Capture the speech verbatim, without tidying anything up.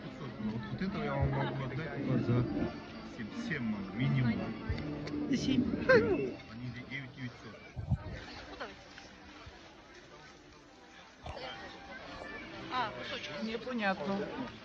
Ну, вот, вот этого я вам могу отдать только за семь минимум. За семь. Они девять девятьсот. А, кусочек. Непонятно.